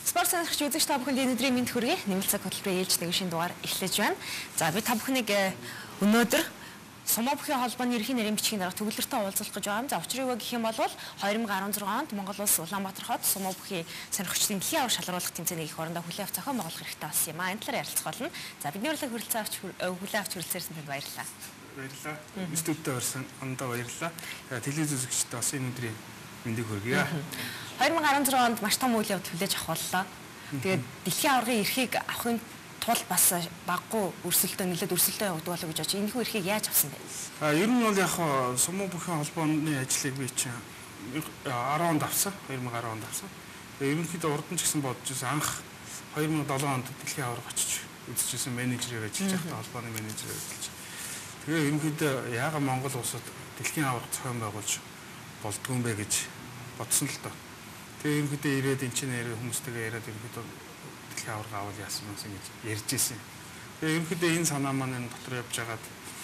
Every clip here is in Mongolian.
Спорт сонирхч үзэгч та бүхэнд өнөөдрийн мэнд хүргэе. Нэмэлт цаг хөтөлбөрийн ээлж нэг шинэ дугаар эхлэж байна. За би та бүхнийг өнөөдөр Сумо бүхий холбооны ерөнхий нарийн бичгийн дарга төгөлөртөө уулзах гэж байгаа юм. За учрыг гэх юм бол 2016 онд Монгол улс Улаанбаатар хот Сумо бүхий сонирхчдын дэлхийн авар шалгаруулах тэмцээний их орондоо хүлээн авч зохион байгуулах хэрэгтэй болсон юм аа. Энэ талаар ярилцах болно. За бидний урилгыг хүлээн авч хүрэлцээрсэн танд баярлалаа. Баярлалаа. Студид орсон ондоо баярлалаа. Телевиз үзэгчдээ бас энэ өдрийн мэндийг хүргье. 2016 онд маш том үйл явдал хүлээж авах боллоо. Тэгээд дэлхийн аваргын эрхийг авахын тулд бас баггүй өрсөлдөө нэлээд өрсөлдөө явагдав болов гэж бодож энэ хүү эрхийг яаж авсан бэ? Ер нь бол яг Сумо бүхий холбооны ажлыг би чинь 10 онд авсан. 2010 онд авсан. Тэгээд ерөнхийдөө урд нь ч гэсэн бодож байсан анх 2007 онд дэлхийн аварга очиж үзчихсэн менежерээр ажиллаж байхдаа холбооны менежерээр ажиллаж. Тэгээд ерөнхийдөө яагаад Монгол улсад дэлхийн аварга зохион байгуулж болдгүй юм бэ гэж бодсон л доо. Тэгээ ерөнхийдөө ирээд энэ чинь хүмүүстэйгээ яриад ерөнхийдөө дэлхийн аварга авал яасан юм гэж ярьж ирсэн. Тэгээ ерөнхийдөө энэ санаа маань энэ дотор явж байгаад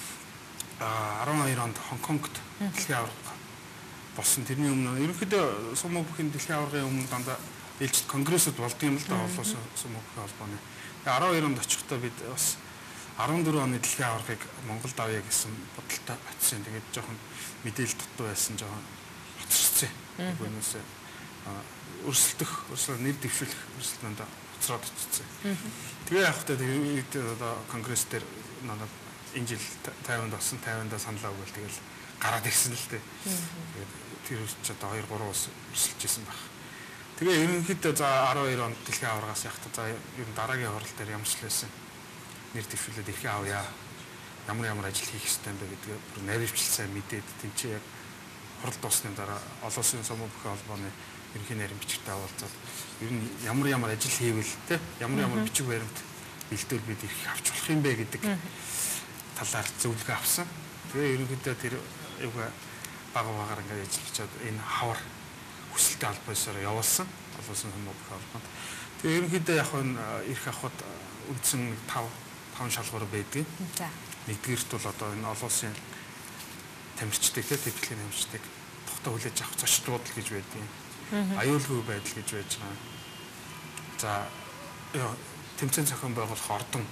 12 онд Хонконгт дэлхийн аварга болсон. Тэрний өмнө ерөнхийдөө Сумо бүхий дэлхийн аваргын өмнө дандаа ээлжид конгрессуд болдго юм л да олоос Сумо бүхий холбооны. Тэгээ 12 онд очихдоо бид бас 14 оны дэлхийн аваргыг Монголд авъя гэсэн бодолтой очив. Тэгээд жоохон мэдээлэл дутуу байсан жоохон хоцорсон. Үүнээс өрсөлдөх, нэр дэвшүүлэх өрсөлдөөнд хоцроод очсон. Тэгээ яг хэвээр одоо конгресс дээр надад энэ жил 50-нд болсон, 50-ндаа саналаа өгөөл тэгэл гараад ирсэн л дээ. Тэгээд тэр үст одоо 2-3 ус өрсөлдөж исэн баг. Тэгээ ерөнхийдөө за 12 онд дэлхийн аваргаас явахдаа за ер нь дараагийн хурал дээр ямар ч л байсан. Нэр дэвшүүлээд эрхээ авъя. Ямар ажил хийх ёстой юм бэ гэдгээ бүр наривчлал сайн мэдээд тэнцээ яг хурал дуусны дараа олон улсын Сумо бүхий холбооны ерөнхий нарийн бичгтээ уулзаад ер нь ямар ажил хийвэл те ямар бичиг баримт бэлдвэл бид ирэх авч болох юм бэ гэдэг талаар зөвлөгөө авсан. Тэгээ ерөнхийдөө тэр багаар ингээд ажиллаж энэ хавар хүсэлтэй холбоосоор явуулсан. Олон улсын Сумо бүхий холбоонд. Тэгээ ерөнхийдөө яг энэ ирэх авахд үндсэн 5 шалгуур байдаг. За. Нэгдүгээрт бол одоо энэ олон улсын тамирчдыг тэтгэлийн тамирчдыг тогтоо хүлээж авах зочдлууд гэж байдаг. Аюулгүй байдал гэж байж байгаа. За тэмцээн зохион байгуулах ордон.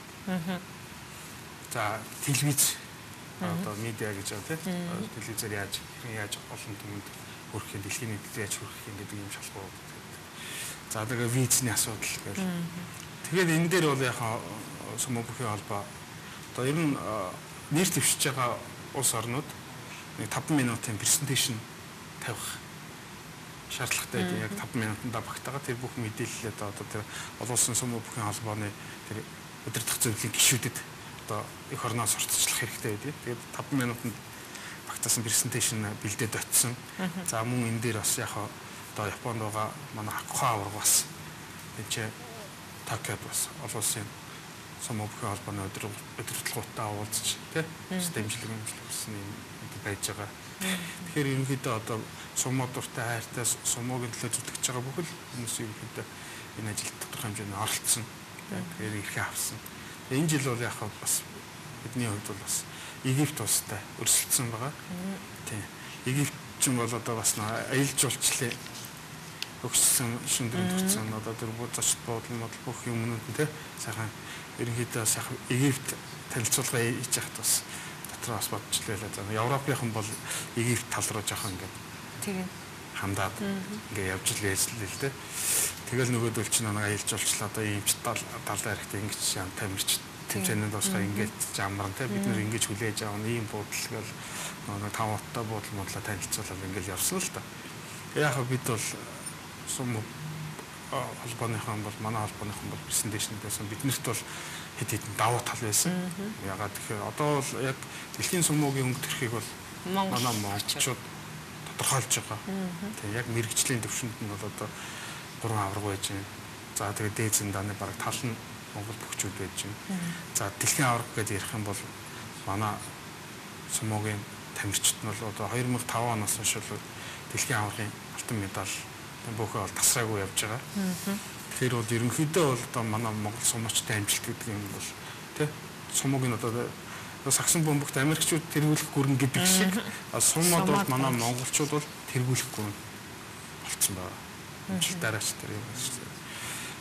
За телевиз одоо медиа гэж байгаа тийм. Телевизээр яаж олон түмэнд хүрэх юм, дэлхийн нийтэд яаж хүрэх юм гэдэг юм шалгуур. За тэгээ визний асуудал гэл. Тэгээд энэ дээр бол яг Сумо бүхий холбоо одоо ер нь нэр дэвшиж байгаа улс орнууд 5 минутын презентацийн тавих шаардлагатай яг 5 минутанд багтаага тэр бүх мэдээлэлээ одоо тэр олон улсын Сумо бүхий холбооны тэр удирдах зөвлөлийн гишүүдэд одоо их орноос сурталчлах хэрэгтэй байдаг. Тэгээд 5 минутанд багтаасан презентацийн бэлдээд очисон. За мөн энэ дээр бас яг одоо Японд байгаа манай Хакуха аварга бас энэ Токиод бас олон улсын Сумо бүхий холбооны удирдлагуудтай уулзч тийм дэмжлэг болсон юм байж байгаа. Тэгэхээр ерөнхийдөө одоо Сумо дуртай хайртай Сумогийн төлөө зүтгэж байгаа бүхэл хүмүүс ерөнхийдөө энэ ажилд тодорхой хэмжээний оролцсон. Тэгэхээр эрхээ авсан. Энэ жил бол яг бас бидний хувьд бол бас Египт улстай өрсөлдсөн байгаа. Тийм. Египт ч бол одоо бас аялал жуулчлалын өгсөн шүндрэн төгсөн одоо тэр зочд буудлын модал бүх юмнууд нь сайхан ерөнхийдөө сайхан Египт танилцуулга хийж яхад бас дотор бас бодж лээ. За Европынхан бол Египт тал руу жоохон ингээд тийм хандаад ингээд явж лээслээ л дээ. Тэгэл нөгөөдөл чинь нэг аялал жуулчлал одоо ийм ч талаар ихтэй ингэж тамирч тэмцээнд дуусгаа ингээд замран бид нэр ингэж хүлээж авах ийм буудал гэл нэг 5 уттай буудал модлоо танилцуулаад ингээд явсан л та. Яг бид бол Сумо холбооныхан бол манай холбооныхан бол презентацийн байсан. Биднэрт бол хэд хэдэн давуу тал байсан. Ягаад тэгэхээр одоо бол яг дэлхийн Сумогийн өнгө төрхийг бол манай монголчууд тодорхойлж байгаа. Тэгээ яг мэрэгжлийн төвшөнд нь бол одоо 3 аварга байж байна. За тэгээ дээд зэндааны бараг тал нь монгол төгчүүд байж байна. За дэлхийн аварга гэж ярих юм бол манай Сумогийн тамирчид нь бол одоо 2005 оноос хойш дэлхийн аваргын алтан медаль бүхэл бол тасраагүй явж байгаа. Тэгэхээр бол ерөнхийдөө бол одоо манай монгол сумочтой амжилт гэдэг юм бол тий Сумогийн одоо сагсан бөмбөгт Америкчууд тэргүүлэх гүрэн гэдэг шиг Сумод бол манай монголчууд бол тэргүүлэх гүрэн болцсон байна. Амжилт дараач тэр юм шүү дээ.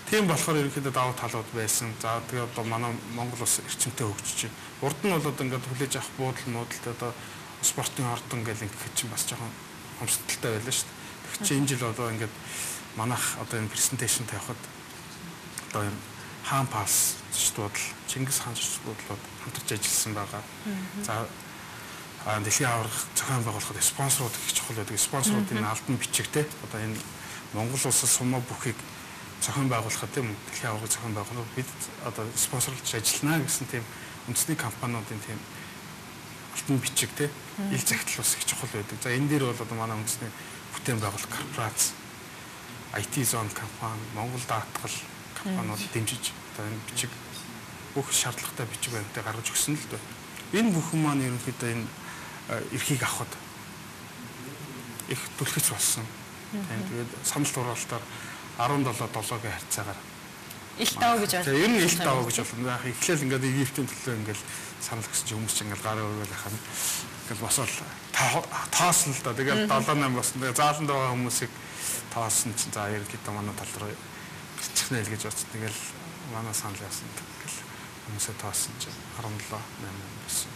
Тийм болохоор ерөнхийдөө давуу талууд байсан. За тэгээ одоо манай Монгол улс эрчимтэй хөгжиж байна. Урд нь бол одоо ингээд хүлээж авах буудал муудалд одоо спортын ордон гэл ингээд чинь бас жоохон хомсдолтой байлаа шүү дээ. Тэгэхээр энэ жил одоо ингээд манайх одоо энэ презентацийн тавихад одоо юм хаан пас зочдууд, Чингис хаан зочдууд хамтарч ажилласан байгаа. За дэлхийн аварга зохион байгуулахад спонсорууд их чухал байдаг. Спонсоруудын албан бичигтэй одоо энэ Монгол улсаас сумма бүхийг зохион байгуулахад тийм дэлхийн аварга зохион байгуулах бид одоо спонсорлж ажиллана гэсэн тийм үндэсний компаниудын тийм алтан бичиг тийм ил захидал бас их чухал байдаг. За энэ дээр бол одоо манай үндэсний бүтээн байгуулалт корпорац, IT зон компани, Монгол даатгал компаниуд дэмжиж одоо энэ бичиг бүх шаардлагатай бичиг баримтыг гаргаж өгсөн л дээ. Энэ бүхэн маань ерөнхийдөө энэ эрхийг авахд их түлхэц болсон. Тэгээд санал хураалтаар 17-7-гийн харьцаагаар ил тав гэж байна. Ер нь ил тав гэж болно. Яг эхлээл ингээд Египтийн төлөө ингээд санал өгсөн чинь хүмүүс чинь ингээд гараа өргөөл ахаа. Ингээд босол тоосон л да. Тэгээд 78 болсон. Тэгээд зааланд байгаа хүмүүсийг тоосон чинь за ерөнхийдөө манай тал руу бичих нэ л гэж бодсон. Тэгэл манай санал яасан. Тэгэл хүмүүсээ тоосон чинь 17-8 байсан.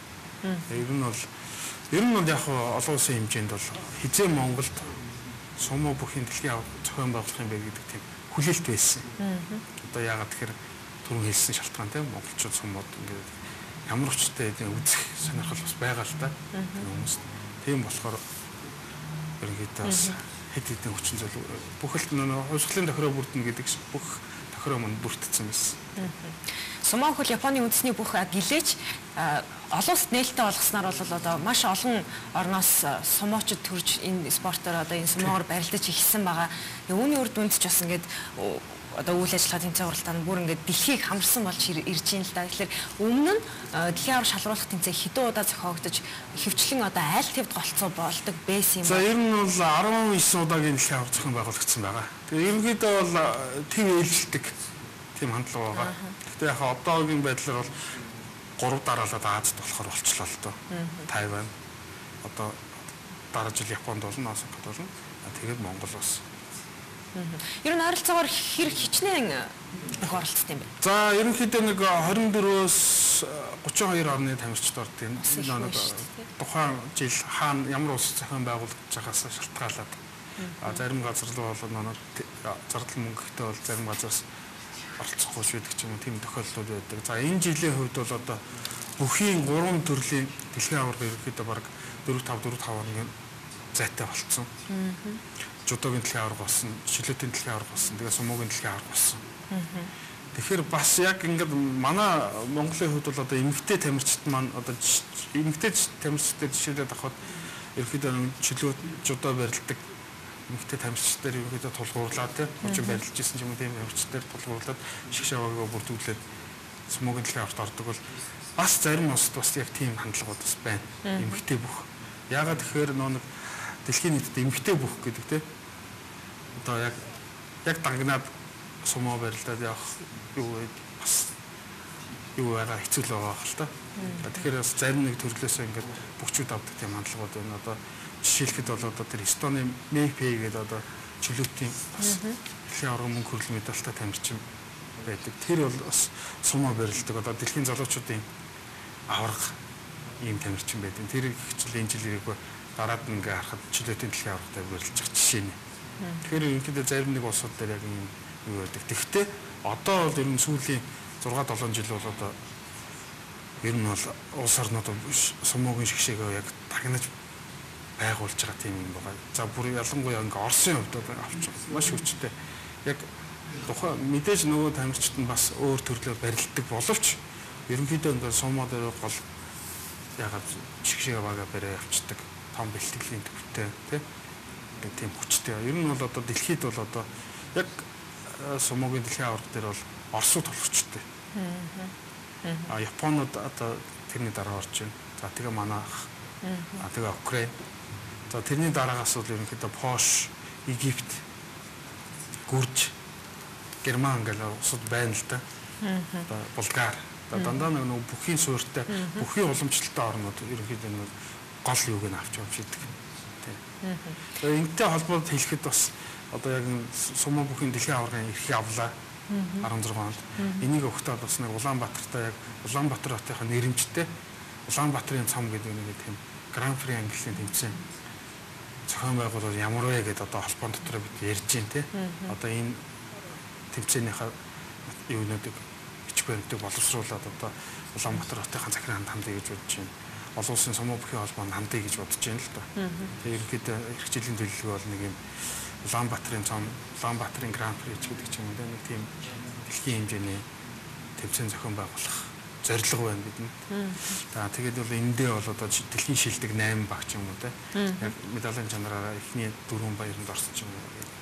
Ер нь бол яг олон улсын хэмжээнд бол хизээ Монголд суммо бүхийн дэлхийн зохион байгуулах юм бэ гэдэг тийм хүлээлт байсан. Одоо яагаад тэгэхээр түрүү хэлсэн шалтгаан тийм монголчууд суммод ингээд ямар өчтэй үзэх сонирхол бас байгаа л да. Хүмүүс тийм болохоор ерөнхийдөө бас хэд хэдэн хүчин зүйл бүх л хувьсгалын тохироо бүрдэнэ гэдэг бүх тохироо манд бүрдсэн байсан. Сумаа хөл Японы үндэсний бүх гэлээч олон улсад нээлттэй болгосноор бол одоо маш олон орноос сумоочд төрж энэ спортоор одоо энэ сумоогоор барилдаж эхэлсэн байгаа. Үүний үр дүнд ч бас ингээд одоо үйл ажиллагаа тэмцээн уралдаанд бүр ингээд дэлхийг хамарсан болж ирж байна л да. Тэгэхээр өмнө нь дэлхийн авар шалруулах тэмцээн хэдэн удаа зохиогдож хөвчлэн одоо аль тэвд голцоо болдог байсан юм байна. За ер нь бол 19 удаагийн дэлхийн авар зохион байгуулагдсан байгаа. Тэгээ ерөнхийдөө бол тэв ээлжилдэг тийм хандлага байгаа. Гэхдээ яг одоогийн байдлаар бол 3 дараалаад Азад болохоор болчлоо л доо. Тайван одоо дараа жил Японд болно, Осакад болно. Тэгээд Монгол бас. Ер нь ойролцоогоор хэрэг хичнээн их оролцсон юм байна. За ерөнхийдөө нэг 24-өөс 32 орны тамирчид ордог юм. Нэг тухайн жил хаана ямар улс зохион байгуулагдж байгаагаас шалтгаалаад зарим газар руу бол манай зардал мөнгөтэй бол зарим газараас оролцохгүй шийдэх юм тийм тохиолдлууд байдаг. За энэ жилийн хувьд бол одоо бүхийн 3 төрлийн дэлхийн аварга ерөнхийдөө баг 4-5 оны зайтай болцсон. Жудогийн дэлхийн аварга болсон, чөлөөтийн дэлхийн аварга болсон, тэгээ сумогийн дэлхийн аварга болсон. Тэгэхээр бас яг ингээд манай Монголын хувьд бол одоо эмэгтэй тамирчид маань одоо эмэгтэй тамирчдад жишээлээд авахад ерөнхийдөө чөлөө жудоо барилдаг эмэгтэй тамирчдаар ерөнхийдөө тулгуурлаад тийм очиж барилж ирсэн юм тийм тамирчдаар тулгуурлаад шиг шаваагаа бүрдүүлээд сумогийн дэлхийн аваргад ордог бол бас зарим улсад бас яг тийм хандлагууд бас байна. Эмэгтэй бүх. Яагаад тэгэхээр нэг дэлхийн нийтэд эмэгтэй бүх гэдэг тийм одоо яг дангнаад сумоо барилдаад явах юу бас юу байгаа хэцүү л байгаа хэл та. Тэгэхээр бас зарим нэг төрлөөсөө ингээд бүгчүүд авдаг тийм хандлагууд байна. Одоо жишээлхэд бол одоо тэр Эстоны МЭП гэдэг одоо чөлөөтийн бас дэлхийн аварга мөнгө хөрөл медальтай тамирчин байдаг. Тэр бол бас сумоо барилдаг. Одоо дэлхийн залуучуудын аварга ийм тамирчин байдаг. Тэр хичээл энэ жил ирээгүй дараад нь ингээ харахад чөлөөтийн дэлхийн аваргатай барилж байгаа жишээ нь. Тэгэхээр ерөнхийдөө зарим нэг улсууд дээр яг юм юу байдаг. Тэгэхдээ одоо бол ер нь сүүлийн 6-7 жил бол одоо ер нь бол улс орнууд сумогийн шгшээгөө яг тагнаж байгуулж байгаа тийм юм байна. За бүр ялангуяа ингээ Оросын хувьд авч маш хүчтэй. Яг тухайн мэдээж нөгөө тамирчид нь бас өөр төрлөөр барилддаг боловч ерөнхийдөө ингээ сумоо дээр гол ягаад шгшээг бага барай авчдаг. Том бэлтгэлийн төвтэй тийм хүчтэй. Ер нь бол одоо дэлхийд бол одоо яг сумогийн дэлхийн аварга дээр бол Оросууд толгочтой. Японууд одоо тэрний дараа орж байна. За тэгээ манайх. Тэгээ Украин. За тэрний дараагаас бол ерөнхийдөө Польш, Египт, Гүрж, Герман гэх улсууд байна л да. Одоо Булгар. Дандаа нэг бүхийн суурьтай, бүхийн уламжлалтай орнууд ерөнхийдөө нэг гол юуг нь авч явчихдаг. Энэтэй холбоотой хэлэхэд бас одоо яг суммо бүхийн дэлхийн аваргын эрхийг авлаа. 16 онд. Энийг өгөхдөө бас нэг Улаанбаатартай яг Улаанбаатар хотынхаа нэрэмжтэй Улаанбаатарын цом гэдэг нэг тийм Гран При ангиллын тэмцээн зохион байгуулалт ямар вэ гэдээ одоо холбоон дотор бид ярьж байна те. Одоо энэ тэмцээнийхээ юунуудыг бичиг баримтыг боловсруулад одоо Улаанбаатар хотынхаа захиргаанд хандъя гэж бодож байна. Олон улсын сумуу бүхий холбоонд хандъя гэж бодож байна л да. Тэгээ ерөнхийдөө эх жилийн төлөвлөгөө бол нэг юм Улаанбаатарын цом, Улаанбаатарын Гран При гэдэг ч юм уу нэг тийм дэлхийн хэмжээний тэмцээн зохион байгуулах зорилго байна бидэнд. За тэгээд бол эндээ бол одоо дэлхийн шилдэг 8 багч юм уу те. Яг медалийн чанараараа эхний 4 баяранд орсон ч юм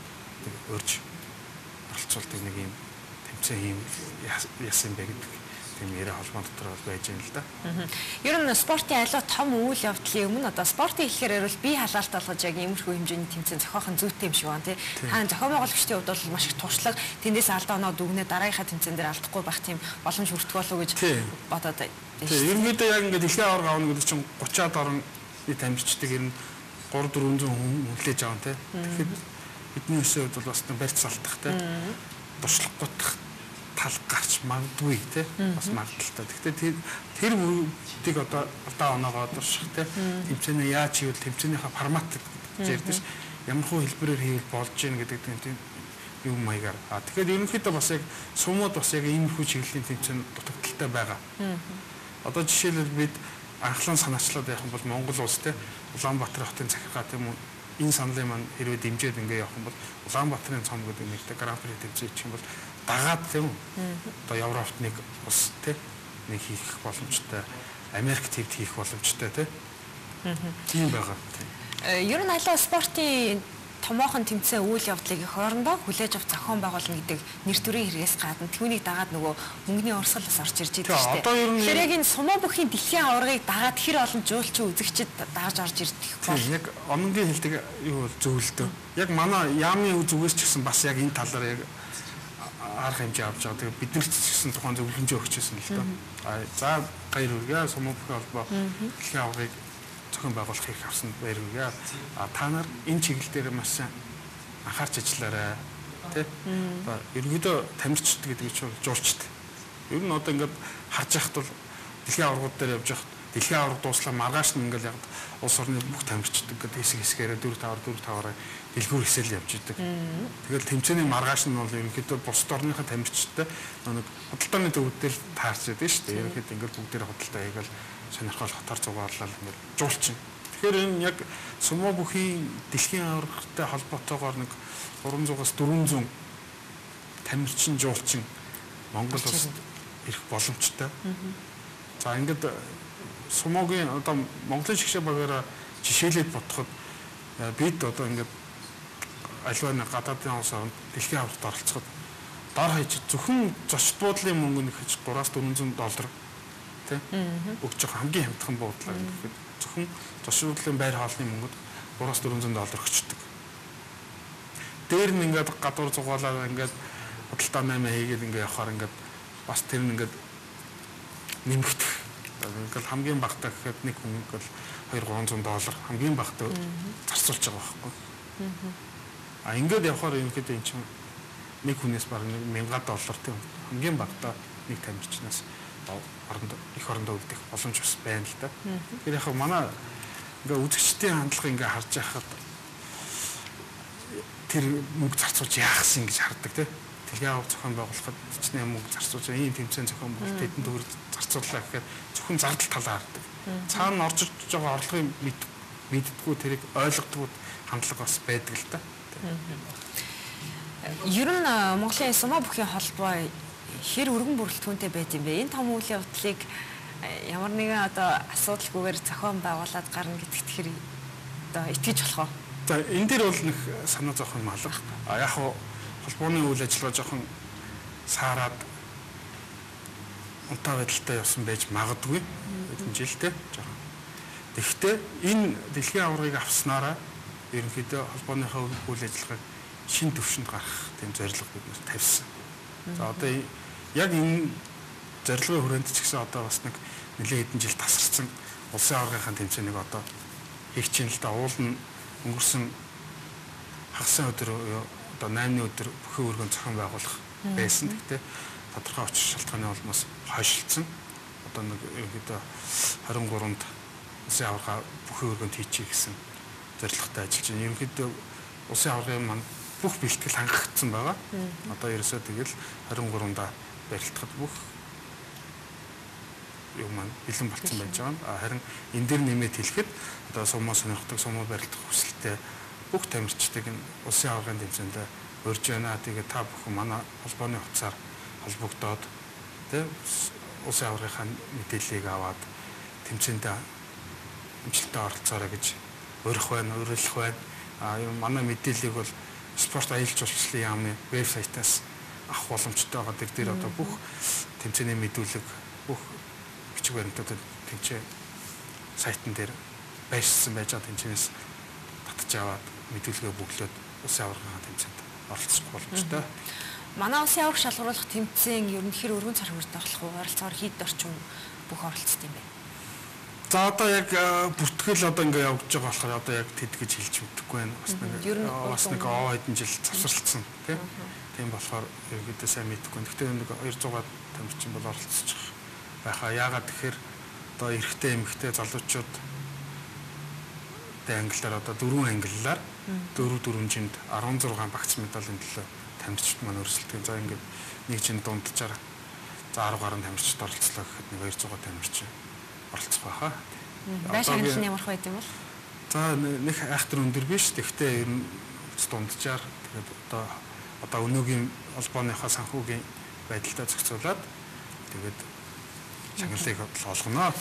уу өрж оролцуулдаг нэг юм тэмцээн юм яасан бэ гэдэг тийм яриа холбоон дотор байж байна л да. Ер нь спортын аливаа том үйл явдлын өмнө одоо спортын хэлэхээр бол бие халаалт болгож яг иймэрхүү хэмжээний тэмцээн зохиох нь зүйтэй юм шиг байна тий. Хаана зохион байгуулагчдын хувьд бол маш их туршлага тэндээс алдаа оноо дүгнээ дараагийнхаа тэмцээн дээр алдахгүй байх тийм боломж хүртэх болов уу гэж бодоод байна. Тийм ерөнхийдөө яг ингээд дэлхийн аварга авна гэдэг чинь 30-аад орн тамирчдаг ер нь 300-400 хүн хүлээж аван тий. Тэгэхээр бидний өсөө хувьд бол бас барьц салтах тий. Туршлагагүйх тал гарч магадгүй те бас магадaltaй. Гэхдээ тэр үедийг одоо оноогоо дурших те тэмцээнээ яаж хийвэл тэмцээнийхээ формат гэж ярьдэн ш. Ямар хөө хэлбэрээр хийвэл болж гин гэдэг тийм юм маягаар. Тэгэхээр ерөнхийдөө бас яг сумууд бас яг иймэрхүү чиглэлийн тэмцээн дутагдaltaй байгаа. Одоо жишээлбэл бид анхлан санаачлаад явах юм бол Монгол улс те Улаанбаатар хотын захиргаа тийм үү энэ саналын маань хэрвээ дэмжиж ингээ явах юм бол Улаанбаатарын цом гэдэг нэгтэй Гран При тэмцээн хийх юм бол дагаад тийм үү одоо Европт нэг ус тийм нэг хийх боломжтой Америк төвд хийх боломжтой тийм байгаа тийм. Ер нь аливаа спортын томоохон тэмцээн үйл явдлыг их орондоо хүлээж авах зохион байгуулна гэдэг нэр төрийн хэрэгээс гадна түүнийг дагаад нөгөө мөнгөний урсгал бас орж ирж байгаа шүү дээ. Тэгэхээр яг энэ сумаа бүхийн дэлхийн аваргыг дагаад хэр олон жуулчин үзэгчид дааж орж ирдэг бол яг ононгийн хэлдэг юу зөвлөлтөө. Яг манай яамны зүгээс ч гэсэн бас яг энэ талаар яг арга хэмжээ авч байгаа. Тэгээ бид нар ч гэсэн тухайн зөвлөмжөө өгчээсэн л доо. За баяр хүргээ сумаа бүхийн холбоо дэлхийн аваргыг зохион байгуулах хэрэг авсан баяр хүргээ. Та нар энэ чиглэл дээр маш анхаарч ажиллаарай. Тэ? Ерөнхийдөө тамирчид гэдэг чинь жуулчд. Ер нь одоо ингээд харж яхад бол дэлхийн аваргууд дээр явж яхад дэлхийн аварга дууслаа маргааш нь ингээд яг улс орны бүх тамирчид ингээд хэсгээрээ 4-5-4-5-аар дэлгүүр хэсэл явж идэг. Тэгэл тэмцээний маргааш нь бол ерөнхийдөө бус орныхаа тамирчидтай нэг худалдааны төвд дээр таарч байдаг шүү дээ. Ерөнхийдөө ингээд бүгдээр худалдаа хийгээл сонирхол хотоор зугаарлал ингээд жуулчин. Тэгэхээр энэ яг сумаа бүхийн дэлхийн аваргатай холбоотойгоор нэг 300-аас 400 тамирчин жуулчин Монгол улсад ирэх боломжтой. За ингээд сумаагийн одоо Монголын шигшээ багаараа жишээлээд бодоход бид одоо ингээд аливаа нэг гадаадын улс орнд дэлхийн аваргад оролцоход дор хаяж зөвхөн зочд буудлын мөнгө нэг хийж $300-400 тий өгч байгаа хамгийн хямдхан буудлаар ингээд зөвхөн зочд буудлын байр хаалны мөнгөд $300-400 өгчдөг. Дээр нь ингээд гадуур зугаалаад ингээд худалдаа 8 хийгээд ингээд явахаар ингээд бас тэр нь ингээд нэмэгдэх. Ингээд хамгийн багтаа гэхэд нэг хүн ингээд $200-300 хамгийн багтаа зарцуулж байгаа байхгүй. Ингээд явахаар ерөнхийдөө эн чинь нэг хүнээс бараг $1000 тийм хамгийн багтаа нэг тамирчнаас их орондоо үлдэх боломж бас байна л да. Тэгэхээр яг манай ингээд үзэгчдийн хандлагыг ингээд харж байхад тэр мөнгө зарцуулж яахсан гэж хардаг тийм. Дэлхийн аварга зохион байгуулахад чичнээн мөнгө зарцуулж ийм тэмцээн зохион байгуулалт тэдэнд төгрөг зарцууллаа гэхээр зөвхөн зардал талаа хардаг. Цаана орж ирж байгаа орлогыг мэддэггүй тэрийг ойлгодгүй хандлага бас байдаг л да. Ер нь Монголын сумаа бүхийн холбоо хэр өргөн бүрэлдэхүүнтэй байд юм бэ? Энэ том үйл явдлыг ямар нэгэн одоо асуудалгүйгээр зохион байгуулад гарна гэдэгт хэр одоо итгэж болох вэ? За энэ дээр бол нэг санаа зовх юм алга. Яг холбооны үйл ажиллагаа жоохон саарад унтаа байдалтай явсан байж магадгүй хэдэн жилтэй жоохон. Тэгэхдээ энэ дэлхийн аваргыг авснараа ерөнхийдөө холбооныхоо үйл ажиллагааг шин төвшөнд гаргах тийм зорилго бид нар тавьсан. За одоо яг энэ зорилгын хүрээнд ч гэсэн одоо бас нэг нэлээд хэдэн жил тасарсан улсын аваргын тэмцээнийг одоо хийх чинь л да уул нь өнгөрсөн хагас өдөр одоо 8-ны өдөр бүхэн өргөн зохион байгуулах байсан. Гэхдээ тодорхой очир шалтгааны улмаас хойшилсан. Одоо нэг ерөнхийдөө 23-нд улсын аварга бүхий өргөнд хийчихье гэсэн зорилготой ажиллаж байна. Ерөнхийдөө улсын аваргын маань бүх бэлтгэл хангагдсан байгаа. Одоо ерөөсөө тэгэл 23-нд барилдахад бүх юм маань бэлэн болцсон байж байгаа. Харин энэ дээр нэмээд хэлэхэд одоо сумаа сонирхдаг, сумаа барилдах хүсэлтэй бүх тамирчдыг нь улсын аваргын тэмцээнд урьж байна. Тэгээд та бүхэн манай холбооны утсаар холбогдоод тэ улсын аваргынхаа мэдээллийг аваад тэмцээнд амжилттай оролцоорой гэж урих байна, уриалах байна. Манай мэдээллийг бол спорт аялал жуулчлалын яамны вебсайтаас авах боломжтой байгаа. Тэр дээр одоо бүх тэмцээний мэдүүлэг, бүх бичиг баримтуудад тэмцээ сайтн дээр байршсан байж байгаа тэмцээнээс татж аваад мэдүүлгээ бүглөөд улсын аваргын тэмцээнд оролцох боломжтой. Манай улсын аварга шалгаруулах тэмцээн ерөнхийдөө өргөн царгуурд орох уу, оролцоогоор хэд орчим бүх оролцдог юм бэ? За одоо яг бүртгэл одоо ингээ явж байгаа болохоор одоо яг тэд гэж хэлж мэдэхгүй байна. Бас нэг хэдэн жил завсарлцсан тийм болохоор ерөөдөө сайн мэдэхгүй. Гэхдээ нэг 200 тамирчин бол оролцож байгаа. Яагаад тэгэхээр одоо эрэгтэй эмэгтэй залуучууд англиар одоо 4 англиар 4-4-нд 16 багц медалийн төлөө тамирчид маань өрсөлдөг. За ингээд нэг чинь дунджаар за 10 гаруй тамирчид оролцлоо гэхэд нэг 200 тамирчин оролцох байхаа. Байш англи ямар байд юм бол? За нэг айхтар өндөр биш. Тэгвэл ер нь дунджаар тэгээд одоо өнөөгийн холбооныхаа санхүүгийн байдалтай зохицуулаад тэгээд шагналыг олгоно.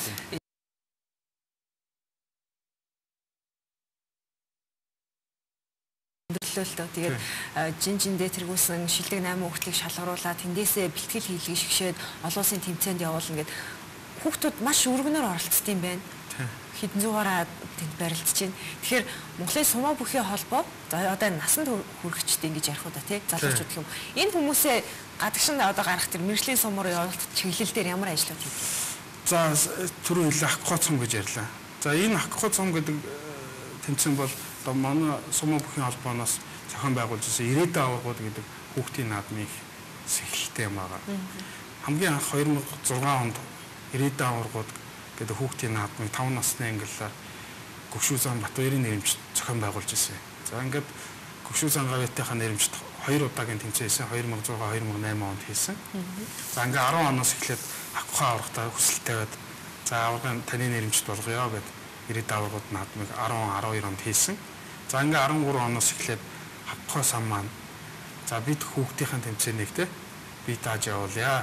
Тэгээд жинжиндээ тэргүүлсэн шилдэг 8 хүүхдийг шалгаруулаад тэндээсээ бэлтгэл хийлгээ шигшээд олон улсын тэмцээнд явуулна гэд хүүхдүүд маш өргөнөөр оролцсон юм байна. Хэдэн зугаараа тэнд барилдаж байна. Тэгэхээр Монголын сумаа бүхий холбоо одоо насанд хүрэгчтэй ингэж ярих уу да тий залуучууд юм. Энэ хүмүүсээ гадагшин одоо гарах тэр мэржлийн сумаар явуулалт чиглэл дээр ямар ажлууд хийдэг? За түрүү хэлээ акхо цум гэж ярьлаа. За энэ акхо цум гэдэг тэмцээн бол одоо манай сумаа бүхий холбооноос зохион байгуулж ирсэн ирээдүйн аваргууд гэдэг хүүхдийн наадмын сэхэлтэй юм байгаа. Хамгийн анх 2006 онд ирээдүйн аваргууд гэдэг хүүхдийн наадмыг 5 насны ангиллаар Гөвшүүзан Батбаярын нэрэмжт зохион байгуулж ирсэн. За ингээд Гөвшүүзан Гавьяатынхаа нэрэмжт 2 удаагийн тэмцээн хийсэн. 2006, 2008 онд хийсэн. За ингээд 10 оноос эхлээд акхо аваргатай хүсэлт тавиад за аваргын таны нэрэмжт болгоё гэдэг ирээдүйн аваргууд наадмыг 10, 12 онд хийсэн. За ингээ 13 оноос эхлээд акхо сан маань за бид хүүхдийн тэмцээнийг те би тааж явуулъя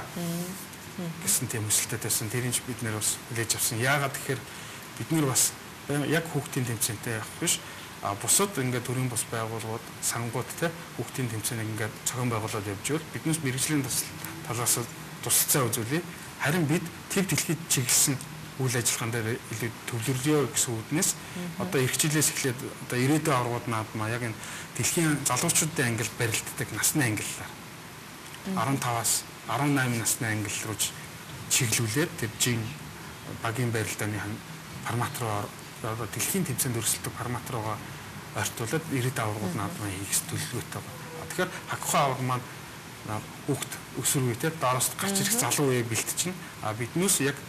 гэсэн тийм хүсэлтэй байсан. Тэрийг бид нэр бас хүлээж авсан. Яагаад тэгэхээр бид нэр бас яг хүүхдийн тэмцээнтэй явах биш. Бусад ингээ төрийн бус байгууллагууд сангууд те хүүхдийн тэмцээнийг ингээ зохион байгуулаад явж байвал биднээс мэрэгжлийн талаас тусалцаа үзүүлээ. Харин бид тэр дэлхийд чиглэсэн үйл ажиллагаан дээр илүү төвлөрөё гэсэн үднээс одоо эх жилээс эхлээд одоо ирээдүйн аваргууд наадмаа яг энэ дэлхийн залуучуудын ангилд барилддаг насны ангиллаар 15-аас 18 насны ангил руу чиглүүлээд тэр жин багийн барилдааны формат руу одоо дэлхийн тэмцээнд өрсөлдөх формат руугаа ойртуулад ирээдүйн аваргууд наадмаа хийх төлөвлөгөөтэй байна. Тэгэхээр акхо аварга маань хүүхд өсвөр үетэй доороос гарч ирэх залуу үеийг бэлтжин. Биднээс яг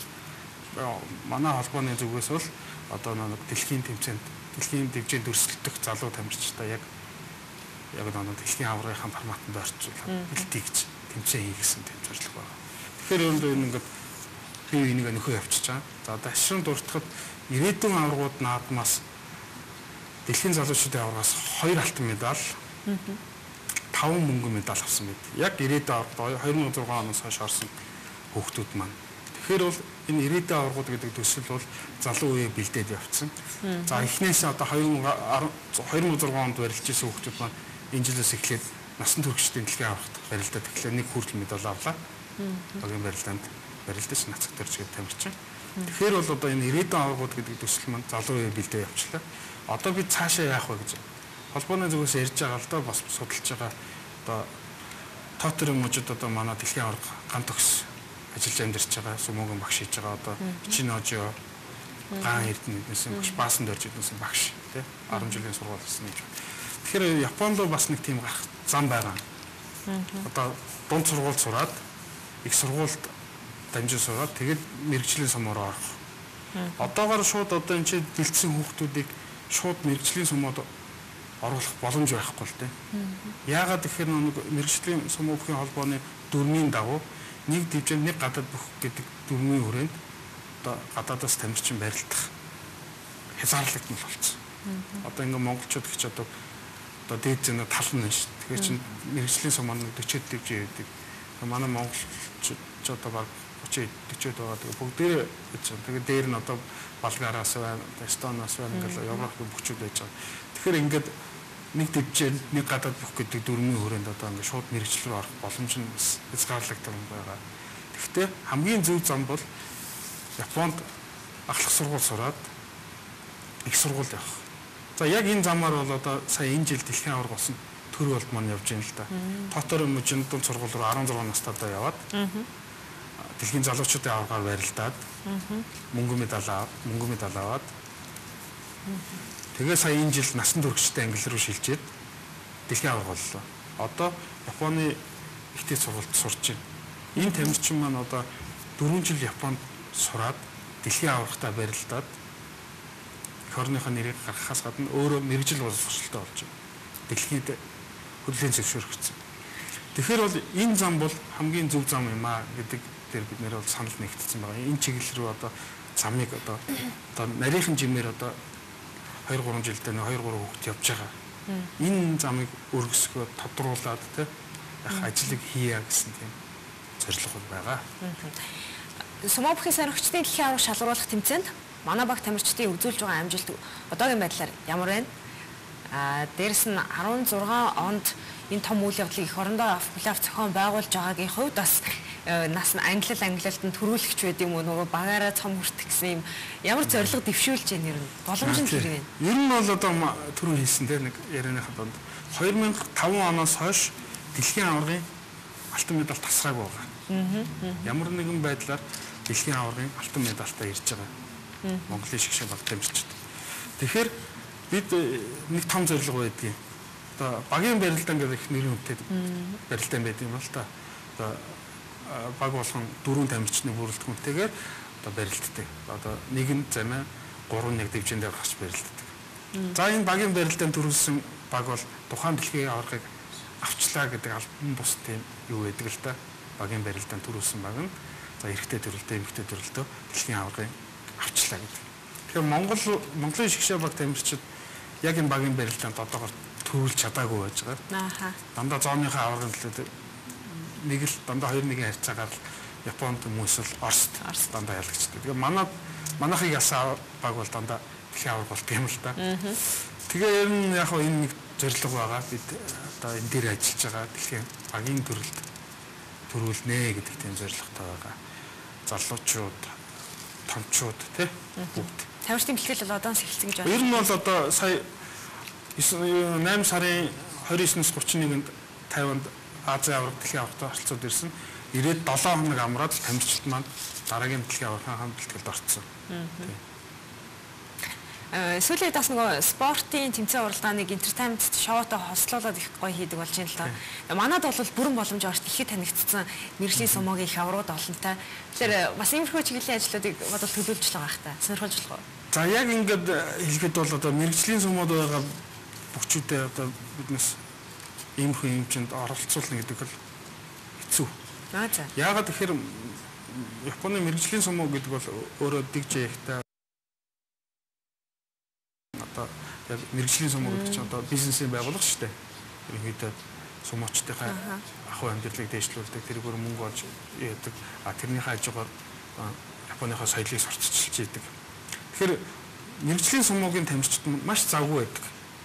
манай холбооны зүгээс бол одоо нэг дэлхийн тэмцээнд өрсөлдөх залуу тамирчтай яг нэг дэлхийн аваргын форматанд орчуулаад бэлтий гэж тэмцээн хийгсэн тийм зорилго байна. Тэгэхээр өөрөндөө ингээд би энийг нөхөө явчихж байгаа. За одоо ашрын дуртахад ирээдүйн аваргууд наадмаас дэлхийн залуучуудын аваргаас 2 алтан медаль 5 мөнгөн медаль авсан мэт. Яг ирээдүйн аваргад 2006 оноос хойш орсон хүүхдүүд маань. Тэгэхээр бол энэ ирээдүйн аваргууд гэдэг төсөл бол залуу үеийг бэлдээд явцсан. За эхнээс одоо 2006 онд барилж ирсэн хүүхдүүд маань энэ жилээс эхлээд насан туршидтын дэлхийн аваргад барилдаад тэгэхээр нэг хүртэл медаль авлаа. Багийн барилдаанд барилдаж нацаг төржгээд тамирчин. Тэгэхээр бол одоо энэ ирээдүйн аваргууд гэдэг төсөл маань залуу үеийг бэлдээ явчлаа. Одоо бид цаашаа яах вэ гэж холбооны зүгээс ярьж байгаа л да бас судалж байгаа одоо тоотер мужид одоо манай дэлхийн аварга ган төгс ажиллаж амьдарч байгаа сүмөөгөн багш хийж байгаа одоо Чиножо ган эрдэнэс багш баасан дөрж идсэн багш тий 10 жилийн сургууль хийсэн гэж. Тэгэхээр Японд бас нэг тийм гарах зам байгаа. Одоо дунд сургууль сураад их сургуульд дамжин сураад тэгээд мэрэгжлийн сумаар орох. Одоогоор шууд одоо энэ чинь бэлдсэн хүүхдүүдийг шууд мэрэгжлийн сумууд оруулах боломж байхгүй л дээ. Яагаад гэхээр мэрэгжлийн сум өвхийн холбооны дүрмийн дагуу нэг дивжин нэг гадаад бүх гэдэг дүрмийн хүрээнд одоо гадаадаас тамирчин барилдах хязгаарлагдмал болсон. Одоо ингээ монголчууд гэж одоо дээд зэний тал нь шүү. Тэгэхээр чинь мэрэгжлийн сумаар 40 дивжин байдаг. Манай монголчууд одоо баг 30-40 байгаа. Тэгээ бүгдээ гэж. Тэгээ дээр нь одоо Болгараас байна, Эстониас байна, ингээл Европын бүхчүүд байж байгаа. Тэгэхээр ингээд нэг дивжин нэг гадаад бүх гэдэг дөрмийн хүрээнд одоо ингээд шууд мэрэгчлэр орох боломж нь хязгаарлагдсан байгаа. Гэхдээ хамгийн зөв зам бол Японд ахлах сургууль сураад их сургууль явах. За яг энэ замаар бол одоо сая энэ жил дэлхийн аварга болсон төр болд маань явж байна л да. Тотор мужинд дунд сургууль руу 16 настайдаа яваад дэлхийн залуучуудын аваргаар барилдаад мөнгө медаль аваад тэгээ сая энэ жил насан туршидтай англи руу шилжээд дэлхийн аварга боллоо. Одоо Японы ихтэй сургуульд сурч байна. Энэ тамирчин маань одоо 4 жил Японд сураад дэлхийн аваргатай барилдаад орныхоо нэрийг гаргахаас гадна өөрөө мэрэгжил боловсролтой болж байна. Дэлхийд хөдөлгөөний зөвшөөрөгдсөн. Тэгэхээр бол энэ зам бол хамгийн зөв зам юм аа гэдэг дээр бид нэр бол санал нэгтсэн байгаа. Энэ чиглэл рүү одоо замыг одоо нарийнхан жимээр одоо 2-3 жилдээ 2-3 хүүхэд явж байгаа. Энэ замыг өргөсгөө тодруулаад ажлыг хийя гэсэн тийм зорилго байгаа. Сумоопхийн сонирхчдын дэлхийн аварга шалгаруулах тэмцээнд манай баг тамирчдын үзүүлж байгаа амжилт одоогийн байдлаар ямар байна? Дээрэс нь 16 онд энэ том үйл явдлыг эх орондоо популяр зохион байгуулж байгаагийн хувьд бас нас нь англилалтанд төрүүлэгч байд юм уу нөгөө багаараа цом хүртэх гэсэн юм ямар зорилго дэвшүүлж яа нэр нь боломж нь хэрэг вэ? Ер нь бол одоо түрүү хийсэн те нэг ярианыхаа донд 2005 оноос хойш дэлхийн аваргын алтан медаль тасгаагүй байгаа. Ямар нэгэн байдлаар дэлхийн аваргын алтан медальтай ирж байгаа. Монголын шиг баг тамирчид. Тэгэхээр бид нэг том зорилго байдгийг. Одоо багийн барилдаан гэдэг их нэрийн үнэтэй барилдаан байд юм л та. Одоо баг болгон 4 тамирчны бүрэлдэхүүнтэйгээр одоо барилддаг. Одоо нэгэн замаа 3-1 дивжин дээр гарч барилддаг. За энэ багийн барилдаан төрүүлсэн баг бол тухайн дэлхийн аваргыг авчлаа гэдэг албан бус тийм юу байдаг л та. Багийн барилдаан төрүүлсэн баг нь за эрэгтэй төрөлтөө эмэгтэй төрөлтөө дэлхийн аваргыг авчлаа гэдэг. Тэгэхээр Монголын шгшээ баг тамирчид яг энэ багийн барилдаанд одоогоор төрүүлж чадаагүй байж байгаа. Дандаа зооныхаа аваргын төлөө нэг л дандаа 2-1 харьцаагаар Японд хүмүүсэл Оросд дандаа ялгчдаг. Тэгээ манайхыг ясаа баг бол дандаа дэлхийн аварга болт юм л та. Тэгээ ер нь яг энэ нэг зорилго байгаа. Бид одоо энэ дээр ажиллаж байгаа дэлхийн багийн төрөлд төрүүлнэ гэдэг тийм зорилготой байгаа. Залуучууд томчууд тий бүгд тамирчдын бэлтгэл бол одоос эхэлсэн гэж байна. Ер нь бол одоо сая 8 сарын 29-ээс 31-нд Тайванд Азийн аварга дэлхийн аваргатай оролцоод ирсэн. Ирээд 7 хоног амраад тамирчид маань дараагийн дэлхийн аваргын бэлтгэлд орцсон. Сүүлийн бас нөгөө спортын тэмцээн уралдааныг entertainment шоутой хослуулаад их гоё хийдэг болж байна л та. Манайд бол бүрэн боломж орт ихэд танигдсан мэргэжлийн сумогийн их аваргууд олонтой. Тэгэхээр бас иймэрхүү чиглэлийн ажлуудыг бодвол төлөвлөж л байгаа хта. Сонирхолж болох уу? За яг ингээд хэлэхэд бол одоо мэргэжлийн сумууд байгаа бүхчүүдээ одоо биднес иймэрхүү юмчинд оролцуулна гэдэг бол хэцүү. Яагаад тэгэхээр Японы мэргэжлийн сумуу гэдэг бол өөрөө дигжэхтэй яг мэргэжлийн сумуу гэдэг чинь одоо бизнесийн байгууллага шүү дээ. Ерөнхийдөө сумуучдынхаа ахуй амьдралыг дэвшлүүлдэг, тэргээр мөнгө олж яадаг. Тэрнийхээ хажуугаар Японыхоо соёлыг сурталчилж идэг. Тэгэхээр мэргэжлийн сумуугийн тамирчид маш завгүй байдаг.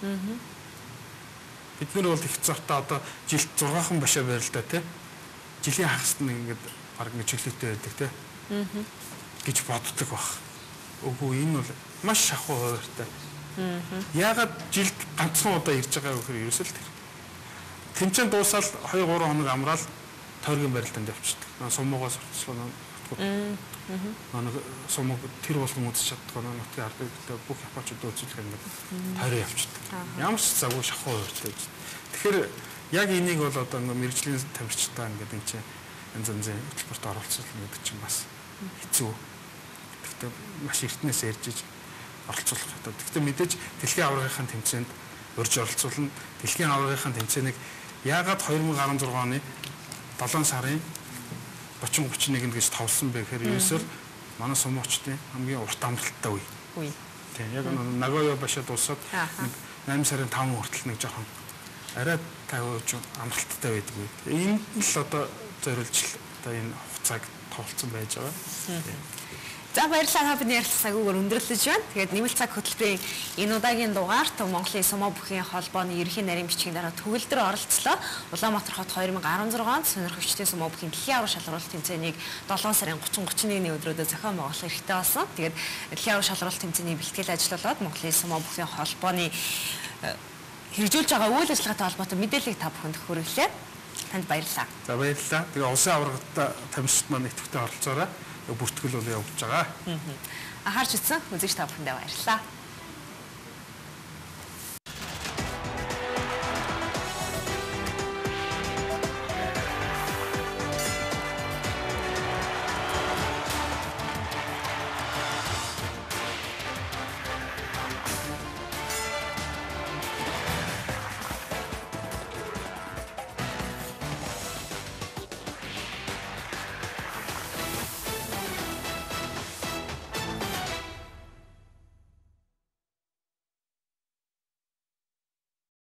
Бид нар бол их завтаа одоо жилд 6хан башаа барилдаа тий. Жилийн хагасд нэг ингээд баг нэг чиглэлтэй байдаг тий. гэж боддог баг. Үгүй энэ бол маш шахуу хуваартай. Яагаад жилд ганцхан удаа ирж байгаа вэ гэхээр ерөөсөө л тэр. Тэмцээн дуусаад 2-3 хоног амраал тойргийн барилдаанд явчихдаг. Сумуугаас сурталчлаа нэг сумуу тэр болгон үзэж чаддаг нутгийн ардыг бүх японочдод үзүүлэх юм тойроо явчихдаг. Ямар ч завгүй шахуу хуваартай. Тэгэхээр яг энийг бол одоо мэрэгжлийн тамирчдаа ингээд энэ чинь янз янзын хөтөлбөрт оролцуулах гэдэг чинь бас хэцүү. Гэхдээ маш эртнээс ярьж оролцуулах хэрэгтэй. Гэхдээ мэдээж дэлхийн аваргын тэмцээнд урьж оролцуулна. Дэлхийн аваргын тэмцээнийг яагаад 2016 оны 7 сарын 30-31-нд гэж товлсон бэ гэхээр ерөөсөө манай сумуучдын хамгийн урт амралттай үе. Тийм яг Нагоя башаад дуусаад 8 сарын 5 хүртэл нэг жоохон арай 50% амралттай байдаг үе. Энэ л одоо зориулж одоо энэ хугацааг товлцсон байж байгаа. За баярлалаа та бидний ярилцлагаагаар өндөрлөж байна. Тэгээд нэмэлт цаг хөтөлбөрийн энэ удаагийн дугаарт Монголын Сумо бүхийн холбооны ерөнхий нарийн бичгийн дараа төгөлдөр оролцлоо. Улаанбаатар хот 2016 онд сонирхогчдын Сумо бүхийн дэлхийн аварга шалралт тэмцээнийг 7 сарын 30-31-ний өдрүүдэд зохион байгуулах хэрэгтэй болсон. Тэгээд дэлхийн аварга шалралт тэмцээний бэлтгэл ажил болоод Монголын Сумо бүхийн холбооны хэрэгжүүлж байгаа үйл ажиллагаатай холбоотой мэдээллийг та бүхэнд хүргэлээ. Танд баярлалаа. За баярлалаа. Тэгээ улсын аваргатай тамирчид маань идэвхтэй оролцоорой. Бүртгэл бол явуулж байгаа. Анхаарч үзсэн үзэгч та бүхэндээ баярлалаа.